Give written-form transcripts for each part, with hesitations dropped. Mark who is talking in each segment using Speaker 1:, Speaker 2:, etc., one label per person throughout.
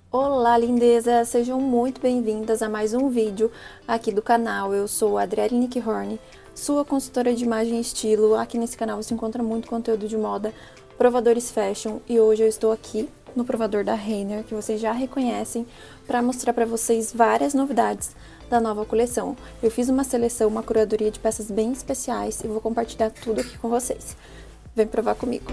Speaker 1: Olá, lindeza! Sejam muito bem-vindas a mais um vídeo aqui do canal. Eu sou a Adriele Nickhorn, sua consultora de imagem e estilo. Aqui nesse canal você encontra muito conteúdo de moda, provadores fashion, e hoje eu estou aqui no provador da Renner, que vocês já reconhecem, para mostrar para vocês várias novidades da nova coleção. Eu fiz uma seleção, uma curadoria de peças bem especiais e vou compartilhar tudo aqui com vocês. Vem provar comigo!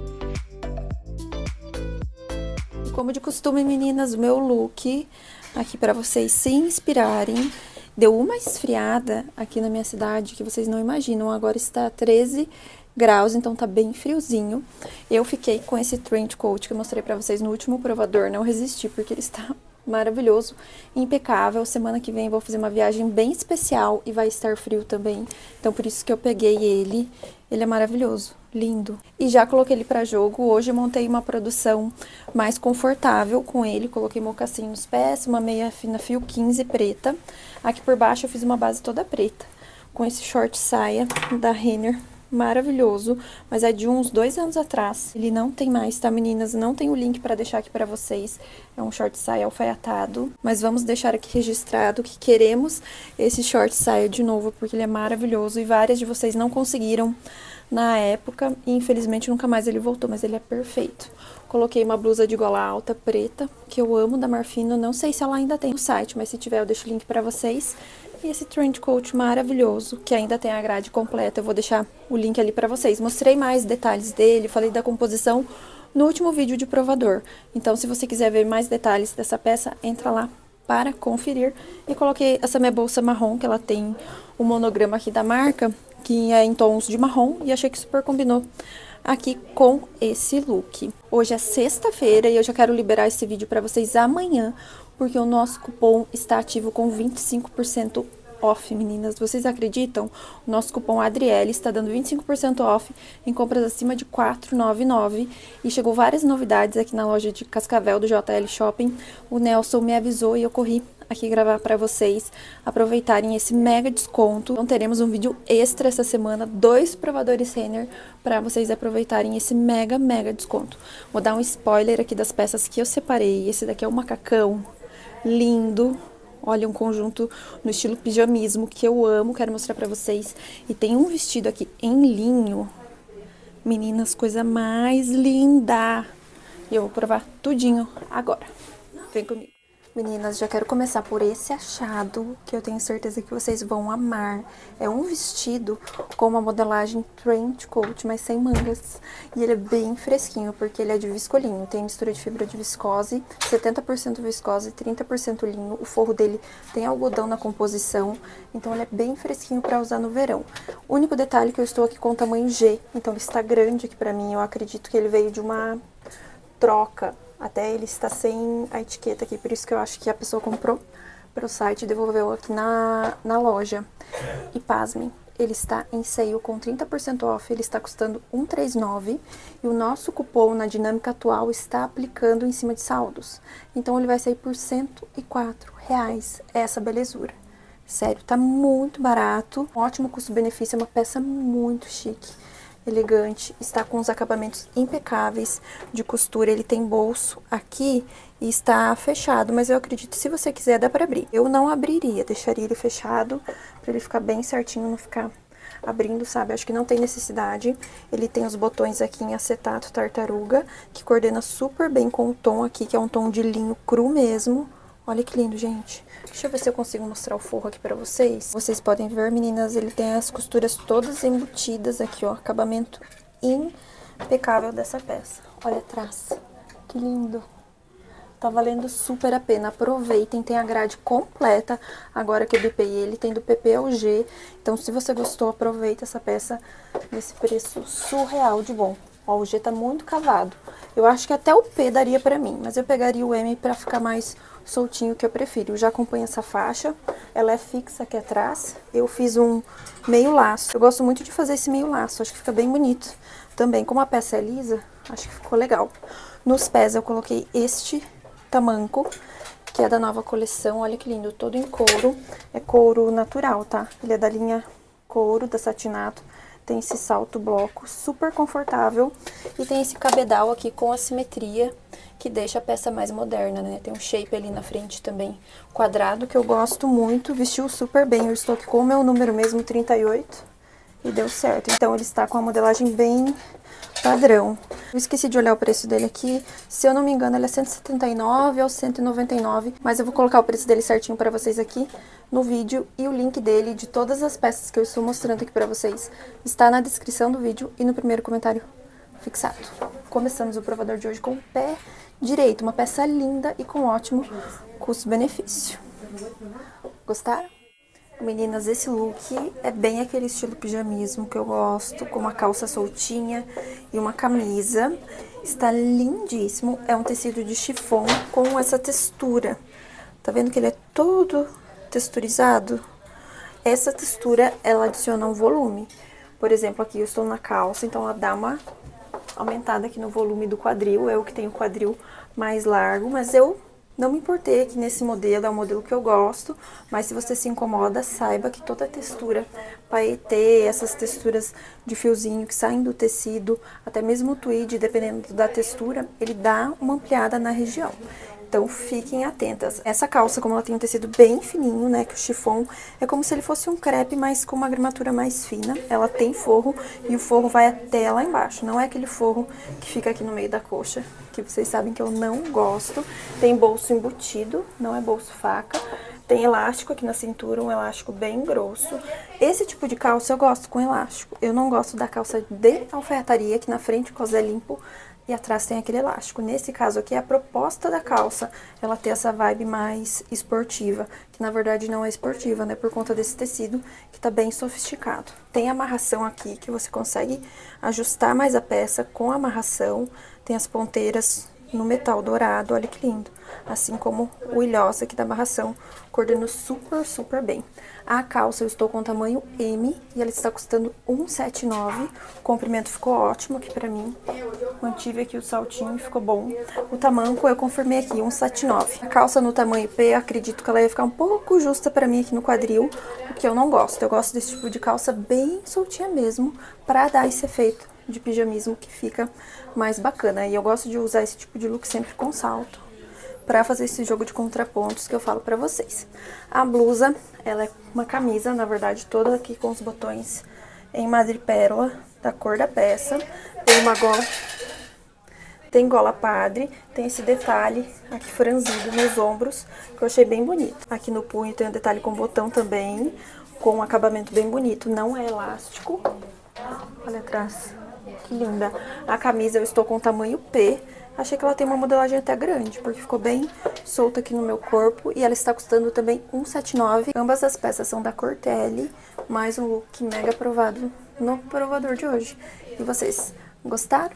Speaker 1: Como de costume, meninas, o meu look aqui para vocês se inspirarem. Deu uma esfriada aqui na minha cidade que vocês não imaginam. Agora está 13 graus, então tá bem friozinho. Eu fiquei com esse trench coat que eu mostrei para vocês no último provador. Não resisti porque ele está maravilhoso, impecável. Semana que vem eu vou fazer uma viagem bem especial e vai estar frio também. Então por isso que eu peguei ele. Ele é maravilhoso, lindo. E já coloquei ele para jogo. Hoje eu montei uma produção mais confortável com ele. Coloquei mocassim nos pés, uma meia fina fio 15 preta. Aqui por baixo eu fiz uma base toda preta, com esse short saia da Renner. Maravilhoso, mas é de uns 2 anos atrás. Ele não tem mais, tá, meninas? Não tem o link pra deixar aqui pra vocês. É um short saia alfaiatado, mas vamos deixar aqui registrado que queremos esse short saia de novo, porque ele é maravilhoso e várias de vocês não conseguiram na época e infelizmente nunca mais ele voltou, mas ele é perfeito. Coloquei uma blusa de gola alta preta, que eu amo, da Marfino. Não sei se ela ainda tem no site, mas se tiver eu deixo o link pra vocês. E esse trench coat maravilhoso, que ainda tem a grade completa, eu vou deixar o link ali pra vocês. Mostrei mais detalhes dele, falei da composição no último vídeo de provador. Então, se você quiser ver mais detalhes dessa peça, entra lá para conferir. E coloquei essa minha bolsa marrom, que ela tem o monograma aqui da marca, que é em tons de marrom, e achei que super combinou aqui com esse look. Hoje é sexta-feira e eu já quero liberar esse vídeo para vocês amanhã, porque o nosso cupom está ativo com 25% off, meninas. Vocês acreditam? O nosso cupom Adriele está dando 25% off em compras acima de R$ 4,99. E chegou várias novidades aqui na loja de Cascavel do JL Shopping. O Nelson me avisou e eu corri aqui gravar para vocês aproveitarem esse mega desconto. Então teremos um vídeo extra essa semana, 2 provadores Renner, para vocês aproveitarem esse mega desconto. Vou dar um spoiler aqui das peças que eu separei. Esse daqui é o macacão, lindo. Olha, um conjunto no estilo pijamismo que eu amo, quero mostrar pra vocês. E tem um vestido aqui em linho. Meninas, coisa mais linda. E eu vou provar tudinho agora. Vem comigo. Meninas, já quero começar por esse achado, que eu tenho certeza que vocês vão amar. É um vestido com uma modelagem trench coat, mas sem mangas. E ele é bem fresquinho, porque ele é de viscolinho. Tem mistura de fibra de viscose, 70% viscose e 30% linho. O forro dele tem algodão na composição, então ele é bem fresquinho para usar no verão. O único detalhe é que eu estou aqui com o tamanho G, então ele está grande aqui pra mim. Eu acredito que ele veio de uma troca. Até ele está sem a etiqueta aqui, por isso que eu acho que a pessoa comprou para o site e devolveu aqui na loja. E pasmem, ele está em sale com 30% off, ele está custando R$ 139 e o nosso cupom na dinâmica atual está aplicando em cima de saldos. Então ele vai sair por R$ 104 essa belezura. Sério, tá muito barato, um ótimo custo-benefício, é uma peça muito chique. Elegante, está com os acabamentos impecáveis de costura. Ele tem bolso aqui e está fechado, mas eu acredito que se você quiser dá para abrir. Eu não abriria, deixaria ele fechado para ele ficar bem certinho, não ficar abrindo, sabe? Acho que não tem necessidade. Ele tem os botões aqui em acetato tartaruga, que coordena super bem com o tom aqui, que é um tom de linho cru mesmo. Olha que lindo, gente. Deixa eu ver se eu consigo mostrar o forro aqui pra vocês. Vocês podem ver, meninas, ele tem as costuras todas embutidas aqui, ó. Acabamento impecável dessa peça. Olha atrás. Que lindo. Tá valendo super a pena. Aproveitem, tem a grade completa. Agora que eu bipei ele, tem do PP ao G. Então, se você gostou, aproveita essa peça nesse preço surreal de bom. Ó, o G tá muito cavado. Eu acho que até o P daria pra mim, mas eu pegaria o M pra ficar mais soltinho, que eu prefiro. Eu já acompanho essa faixa, ela é fixa aqui atrás. Eu fiz um meio laço. Eu gosto muito de fazer esse meio laço, acho que fica bem bonito. Também, como a peça é lisa, acho que ficou legal. Nos pés eu coloquei este tamanco, que é da nova coleção. Olha que lindo, todo em couro. É couro natural, tá? Ele é da linha couro, da Satinato. Tem esse salto bloco super confortável. E tem esse cabedal aqui com assimetria, que deixa a peça mais moderna, né? Tem um shape ali na frente também, quadrado, que eu gosto muito. Vestiu super bem. Eu estou aqui com o meu número mesmo, 38. E deu certo. Então, ele está com a modelagem bem padrão. Eu esqueci de olhar o preço dele aqui. Se eu não me engano, ele é 179 ou 199. Mas eu vou colocar o preço dele certinho pra vocês aqui no vídeo. E o link dele, de todas as peças que eu estou mostrando aqui pra vocês, está na descrição do vídeo e no primeiro comentário fixado. Começamos o provador de hoje com o pé direito. Uma peça linda e com ótimo custo-benefício. Gostaram? Meninas, esse look é bem aquele estilo pijamismo que eu gosto, com uma calça soltinha e uma camisa. Está lindíssimo, é um tecido de chiffon com essa textura. Tá vendo que ele é todo texturizado? Essa textura, ela adiciona um volume. Por exemplo, aqui eu estou na calça, então ela dá uma aumentada aqui no volume do quadril. Eu que tenho o quadril mais largo, mas eu não me importei aqui nesse modelo, é um modelo que eu gosto, mas se você se incomoda, saiba que toda a textura, paetê, essas texturas de fiozinho que saem do tecido, até mesmo o tweed, dependendo da textura, ele dá uma ampliada na região. Então, fiquem atentas. Essa calça, como ela tem um tecido bem fininho, né, que o chiffon é como se ele fosse um crepe, mas com uma gramatura mais fina. Ela tem forro e o forro vai até lá embaixo. Não é aquele forro que fica aqui no meio da coxa, que vocês sabem que eu não gosto. Tem bolso embutido, não é bolso faca. Tem elástico aqui na cintura, um elástico bem grosso. Esse tipo de calça eu gosto com elástico. Eu não gosto da calça de alfaiataria, que na frente o cosé limpo e atrás tem aquele elástico. Nesse caso aqui, a proposta da calça, ela tem essa vibe mais esportiva, que na verdade não é esportiva, né, por conta desse tecido que tá bem sofisticado. Tem amarração aqui, que você consegue ajustar mais a peça com a amarração. Tem as ponteiras no metal dourado, olha que lindo. Assim como o ilhós aqui da amarração, coordenou super, super bem. A calça eu estou com o tamanho M e ela está custando R$179. O comprimento ficou ótimo aqui pra mim. Mantive aqui o saltinho e ficou bom. O tamanco eu confirmei aqui, R$179. A calça no tamanho P, acredito que ela ia ficar um pouco justa pra mim aqui no quadril, o que eu não gosto. Eu gosto desse tipo de calça bem soltinha mesmo, pra dar esse efeito de pijamismo que fica mais bacana. E eu gosto de usar esse tipo de look sempre com salto, pra fazer esse jogo de contrapontos que eu falo pra vocês. A blusa, ela é uma camisa, na verdade, toda aqui com os botões em madrepérola, da cor da peça. Tem uma gola, tem gola padre, tem esse detalhe aqui franzido nos ombros, que eu achei bem bonito. Aqui no punho tem um detalhe com botão também, com um acabamento bem bonito, não é elástico. Olha atrás, que linda. A camisa eu estou com o tamanho P. Achei que ela tem uma modelagem até grande, porque ficou bem solta aqui no meu corpo. E ela está custando também R$179. Ambas as peças são da Cortelli, mais um look mega aprovado no provador de hoje. E vocês gostaram?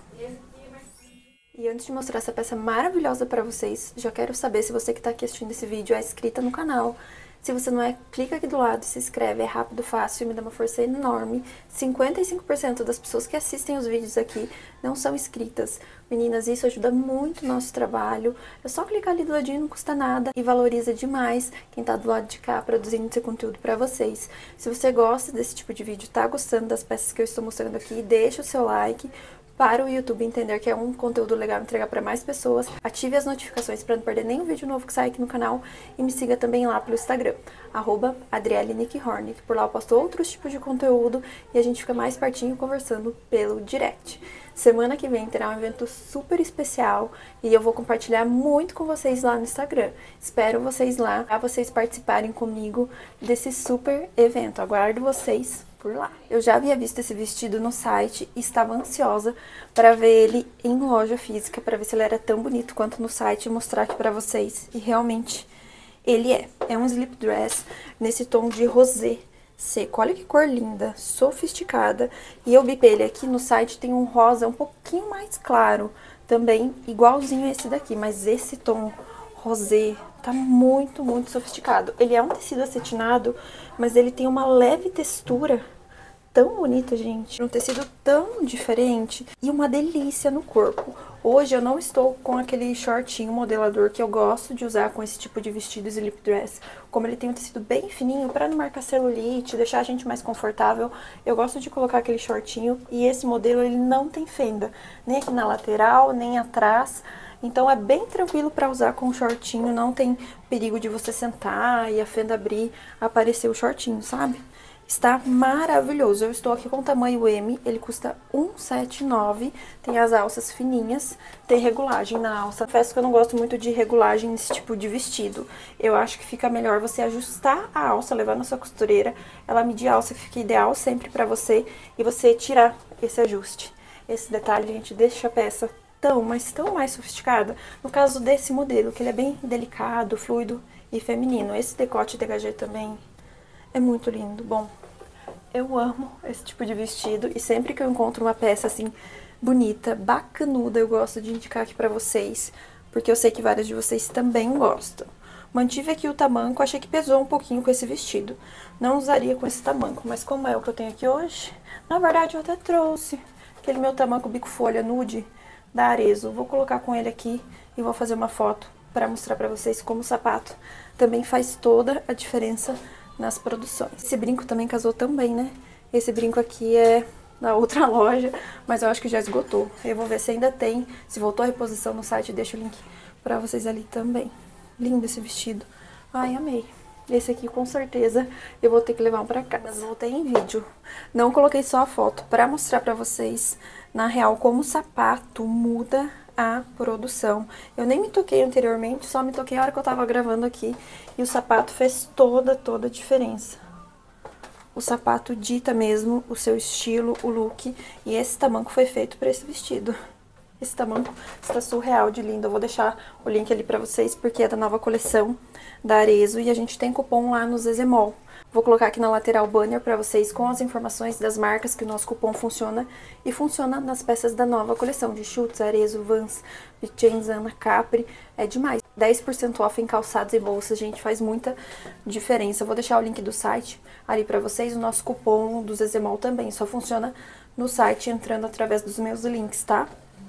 Speaker 1: E antes de mostrar essa peça maravilhosa pra vocês, já quero saber se você que tá aqui assistindo esse vídeo é inscrita no canal. Se você não é, clica aqui do lado, se inscreve, é rápido, fácil e me dá uma força enorme. 55% das pessoas que assistem os vídeos aqui não são inscritas. Meninas, isso ajuda muito o nosso trabalho. É só clicar ali do ladinho, não custa nada e valoriza demais quem tá do lado de cá produzindo esse conteúdo pra vocês. Se você gosta desse tipo de vídeo, tá gostando das peças que eu estou mostrando aqui, deixa o seu like para o YouTube entender que é um conteúdo legal entregar para mais pessoas. Ative as notificações para não perder nenhum vídeo novo que sai aqui no canal e me siga também lá pelo Instagram, @AdrieleNickHorn, que por lá eu posto outros tipos de conteúdo e a gente fica mais pertinho conversando pelo direct. Semana que vem terá um evento super especial e eu vou compartilhar muito com vocês lá no Instagram. Espero vocês lá, para vocês participarem comigo desse super evento. Aguardo vocês por lá. Eu já havia visto esse vestido no site e estava ansiosa para ver ele em loja física, para ver se ele era tão bonito quanto no site e mostrar aqui para vocês. E realmente ele é. É um slip dress nesse tom de rosé seco. Olha que cor linda, sofisticada. E eu bipei ele aqui no site, tem um rosa um pouquinho mais claro, também igualzinho a esse daqui, mas esse tom rosé tá muito, muito sofisticado. Ele é um tecido acetinado, mas ele tem uma leve textura tão bonita, gente. Um tecido tão diferente e uma delícia no corpo. Hoje eu não estou com aquele shortinho modelador que eu gosto de usar com esse tipo de vestido slip dress. Como ele tem um tecido bem fininho, para não marcar celulite, deixar a gente mais confortável, eu gosto de colocar aquele shortinho. E esse modelo, ele não tem fenda, nem aqui na lateral, nem atrás. Então é bem tranquilo para usar com shortinho, não tem perigo de você sentar e a fenda abrir, aparecer o shortinho, sabe? Está maravilhoso. Eu estou aqui com o tamanho M, ele custa R$179, tem as alças fininhas, tem regulagem na alça. Confesso que eu não gosto muito de regulagem nesse tipo de vestido. Eu acho que fica melhor você ajustar a alça, levar na sua costureira, ela medir a alça que fica ideal sempre pra você e você tirar esse ajuste. Esse detalhe, gente, deixa a peça tão, mas tão mais sofisticada. No caso desse modelo, que ele é bem delicado, fluido e feminino. Esse decote dégagé também é muito lindo. Bom, eu amo esse tipo de vestido e sempre que eu encontro uma peça assim bonita, bacanuda, eu gosto de indicar aqui pra vocês, porque eu sei que várias de vocês também gostam. Mantive aqui o tamanco, achei que pesou um pouquinho com esse vestido. Não usaria com esse tamanco, mas como é o que eu tenho aqui hoje, na verdade eu até trouxe aquele meu tamanco bico folha nude da Arezzo. Vou colocar com ele aqui e vou fazer uma foto pra mostrar pra vocês como o sapato também faz toda a diferença nas produções. Esse brinco também casou também, né? Esse brinco aqui é na outra loja, mas eu acho que já esgotou. Eu vou ver se ainda tem, se voltou a reposição no site, deixo o link pra vocês ali também. Lindo esse vestido. Ai, amei. Esse aqui com certeza eu vou ter que levar um pra casa. Mas voltei em vídeo. Não coloquei só a foto pra mostrar pra vocês, na real, como o sapato muda a produção. Eu nem me toquei anteriormente, só me toquei a hora que eu tava gravando aqui. E o sapato fez toda a diferença. O sapato dita mesmo o seu estilo, o look. E esse tamanco foi feito pra esse vestido. Esse tamanco está surreal de lindo. Eu vou deixar o link ali pra vocês, porque é da nova coleção da Arezzo. E a gente tem cupom lá no Zezemol. Vou colocar aqui na lateral banner pra vocês com as informações das marcas que o nosso cupom funciona. E funciona nas peças da nova coleção de Schutz, Arezzo, Vans, Vicenza, Capri. É demais. 10% off em calçados e bolsas, gente, faz muita diferença. Eu vou deixar o link do site ali pra vocês. O nosso cupom do Zezemol também só funciona no site entrando através dos meus links, tá?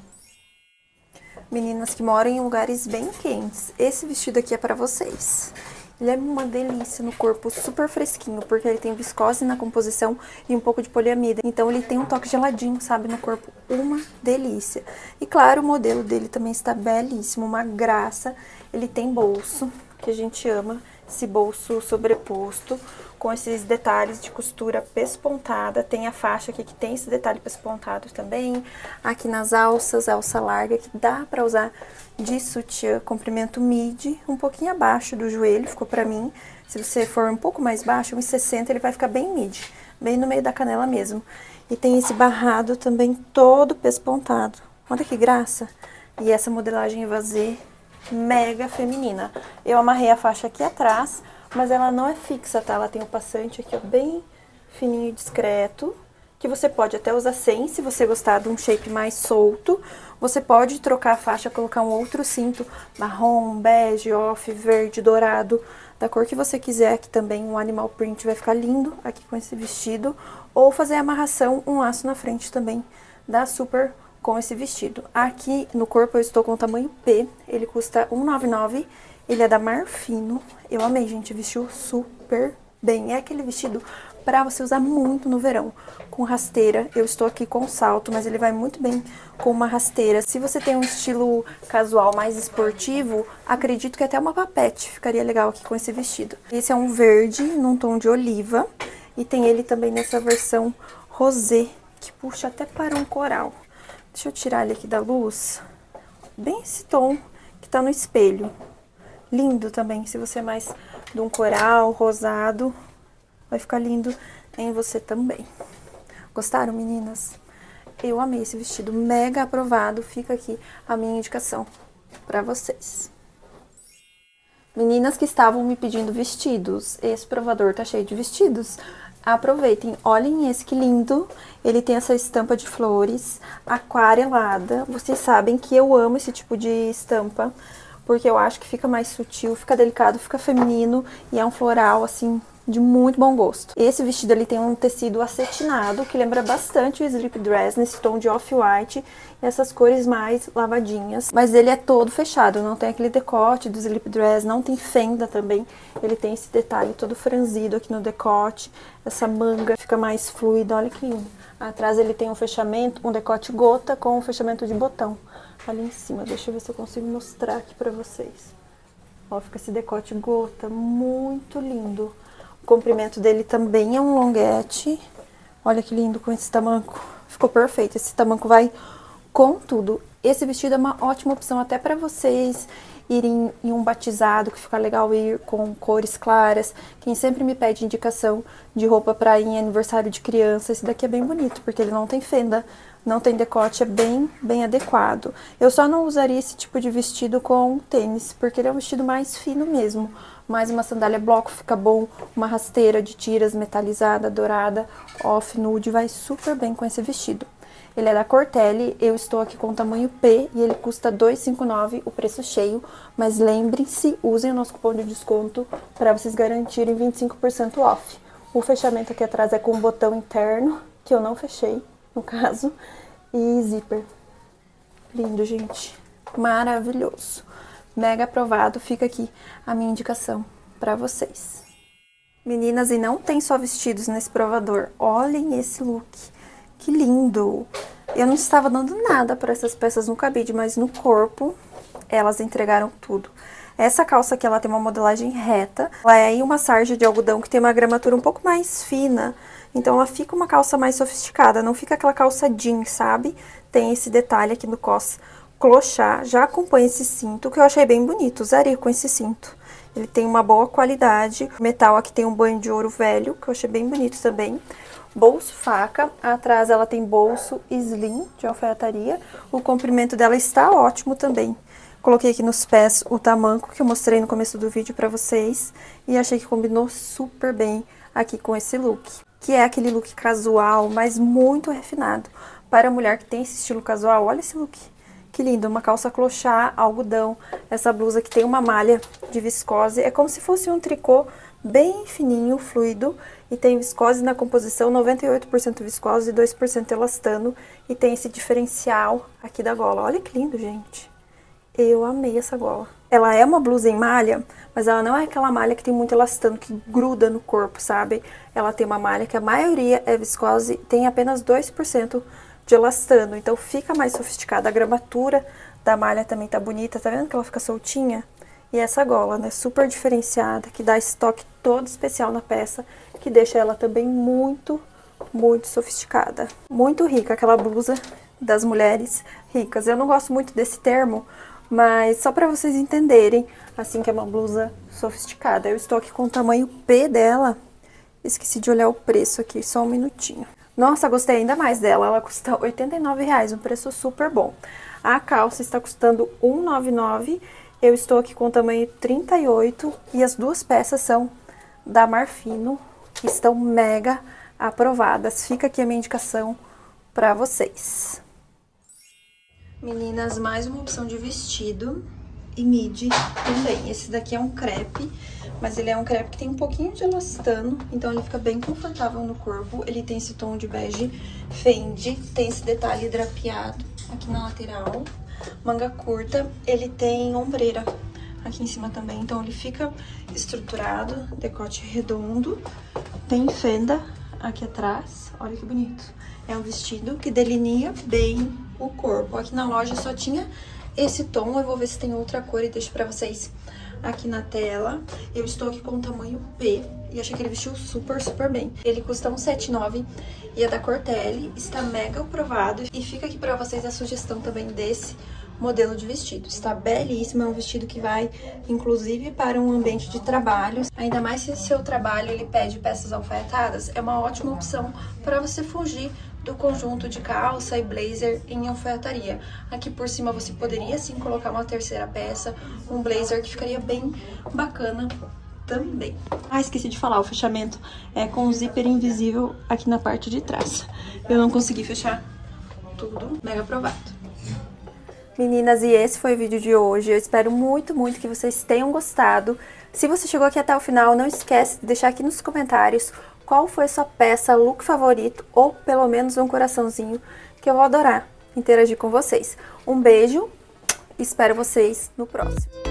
Speaker 1: Meninas que moram em lugares bem quentes, esse vestido aqui é pra vocês. Ele é uma delícia no corpo, super fresquinho, porque ele tem viscose na composição e um pouco de poliamida. Então ele tem um toque geladinho, sabe, no corpo, uma delícia. E claro, o modelo dele também está belíssimo, uma graça. Ele tem bolso, que a gente ama, esse bolso sobreposto, com esses detalhes de costura pespontada. Tem a faixa aqui que tem esse detalhe pespontado também. Aqui nas alças, alça larga, que dá pra usar de sutiã, comprimento midi, um pouquinho abaixo do joelho, ficou pra mim. Se você for um pouco mais baixo, 1,60, ele vai ficar bem midi, bem no meio da canela mesmo. E tem esse barrado também todo pespontado. Olha que graça! E essa modelagem evasê mega feminina. Eu amarrei a faixa aqui atrás, mas ela não é fixa, tá? Ela tem um passante aqui, ó, bem fininho e discreto, que você pode até usar sem, se você gostar de um shape mais solto. Você pode trocar a faixa, colocar um outro cinto marrom, bege, off, verde, dourado, da cor que você quiser. Aqui também um animal print vai ficar lindo aqui com esse vestido. Ou fazer a amarração, um laço na frente também, dá super com esse vestido. Aqui no corpo eu estou com o tamanho P, ele custa R$199, ele é da Marfino. Eu amei, gente, vestiu super bem. É aquele vestido pra você usar muito no verão, com rasteira. Eu estou aqui com salto, mas ele vai muito bem com uma rasteira. Se você tem um estilo casual mais esportivo, acredito que até uma papete ficaria legal aqui com esse vestido. Esse é um verde, num tom de oliva, e tem ele também nessa versão rosé, que puxa até para um coral. Deixa eu tirar ele aqui da luz. Bem esse tom que tá no espelho. Lindo também, se você é mais de um coral rosado, vai ficar lindo em você também. Gostaram, meninas? Eu amei esse vestido, mega aprovado. Fica aqui a minha indicação pra vocês. Meninas que estavam me pedindo vestidos, esse provador tá cheio de vestidos. Aproveitem, olhem esse que lindo, ele tem essa estampa de flores aquarelada. Vocês sabem que eu amo esse tipo de estampa, porque eu acho que fica mais sutil, fica delicado, fica feminino e é um floral assim de muito bom gosto. Esse vestido ele tem um tecido acetinado, que lembra bastante o slip dress, nesse tom de off-white, e essas cores mais lavadinhas. Mas ele é todo fechado, não tem aquele decote do slip dress, não tem fenda também. Ele tem esse detalhe todo franzido aqui no decote, essa manga fica mais fluida, olha que lindo. Atrás ele tem um fechamento, um decote gota com um fechamento de botão ali em cima. Deixa eu ver se eu consigo mostrar aqui pra vocês. Ó, fica esse decote gota, muito lindo. O comprimento dele também é um longuete. Olha que lindo com esse tamanco. Ficou perfeito. Esse tamanco vai com tudo. Esse vestido é uma ótima opção até para vocês irem em um batizado, que fica legal ir com cores claras. Quem sempre me pede indicação de roupa para ir em aniversário de criança, esse daqui é bem bonito, porque ele não tem fenda, não tem decote, é bem adequado. Eu só não usaria esse tipo de vestido com tênis, porque ele é um vestido mais fino mesmo. Mas uma sandália bloco fica bom, uma rasteira de tiras metalizada, dourada, off, nude, vai super bem com esse vestido. Ele é da Cortelli, eu estou aqui com o tamanho P e ele custa R$ 2,59, o preço cheio. Mas lembrem-se, usem o nosso cupom de desconto para vocês garantirem 25% off. O fechamento aqui atrás é com um botão interno, que eu não fechei, no caso, e zíper. Lindo, gente. Maravilhoso. Mega aprovado, fica aqui a minha indicação para vocês. Meninas, e não tem só vestidos nesse provador, olhem esse look. Que lindo! Eu não estava dando nada para essas peças no cabide, mas no corpo elas entregaram tudo. Essa calça aqui, ela tem uma modelagem reta. Ela é uma sarja de algodão que tem uma gramatura um pouco mais fina. Então ela fica uma calça mais sofisticada, não fica aquela calça jeans, sabe? Tem esse detalhe aqui no cos clochá. Já acompanha esse cinto, que eu achei bem bonito. Usaria com esse cinto. Ele tem uma boa qualidade. O metal aqui tem um banho de ouro velho, que eu achei bem bonito também. Bolso faca, atrás ela tem bolso slim de alfaiataria, o comprimento dela está ótimo também. Coloquei aqui nos pés o tamanco que eu mostrei no começo do vídeo pra vocês e achei que combinou super bem aqui com esse look, que é aquele look casual, mas muito refinado. Para a mulher que tem esse estilo casual, olha esse look, que lindo, uma calça clochá, algodão, essa blusa que tem uma malha de viscose, é como se fosse um tricô bem fininho, fluido, e tem viscose na composição, 98% viscose e 2% elastano, e tem esse diferencial aqui da gola. Olha que lindo, gente. Eu amei essa gola. Ela é uma blusa em malha, mas ela não é aquela malha que tem muito elastano, que gruda no corpo, sabe? Ela tem uma malha que a maioria é viscose, tem apenas 2% de elastano, então fica mais sofisticada. A gramatura da malha também tá bonita, tá vendo que ela fica soltinha? E essa gola, né, super diferenciada, que dá esse toque todo especial na peça, que deixa ela também muito sofisticada. Muito rica, aquela blusa das mulheres ricas. Eu não gosto muito desse termo, mas só pra vocês entenderem, assim, que é uma blusa sofisticada. Eu estou aqui com o tamanho P dela. Esqueci de olhar o preço aqui, só um minutinho. Nossa, gostei ainda mais dela. Ela custa R$ 89,00, um preço super bom. A calça está custando R$ 199,00. Eu estou aqui com o tamanho 38 e as duas peças são da Marfino, que estão mega aprovadas. Fica aqui a minha indicação para vocês. Meninas, mais uma opção de vestido e midi também. Esse daqui é um crepe, mas ele é um crepe que tem um pouquinho de elastano, então ele fica bem confortável no corpo. Ele tem esse tom de bege Fendi, tem esse detalhe drapeado aqui na lateral. Manga curta, ele tem ombreira aqui em cima também, então ele fica estruturado, decote redondo, tem fenda aqui atrás, olha que bonito. É um vestido que delinea bem o corpo. Aqui na loja só tinha esse tom, eu vou ver se tem outra cor e deixo pra vocês aqui na tela. Eu estou aqui com o tamanho P e achei que ele vestiu super bem. Ele custa R$ 179,00 e é da Cortelli, está mega aprovado. E fica aqui pra vocês a sugestão também desse modelo de vestido. Está belíssimo, é um vestido que vai, inclusive, para um ambiente de trabalho. Ainda mais se seu trabalho ele pede peças alfaiatadas, é uma ótima opção para você fugir do conjunto de calça e blazer em alfaiataria. Aqui por cima você poderia sim colocar uma terceira peça, um blazer que ficaria bem bacana também. Ah, esqueci de falar, o fechamento é com zíper invisível aqui na parte de trás. Eu não consegui fechar tudo, mega aprovado. Meninas, e esse foi o vídeo de hoje. Eu espero muito que vocês tenham gostado. Se você chegou aqui até o final, não esquece de deixar aqui nos comentários qual foi a sua peça, look favorito, ou pelo menos um coraçãozinho, que eu vou adorar interagir com vocês. Um beijo, espero vocês no próximo.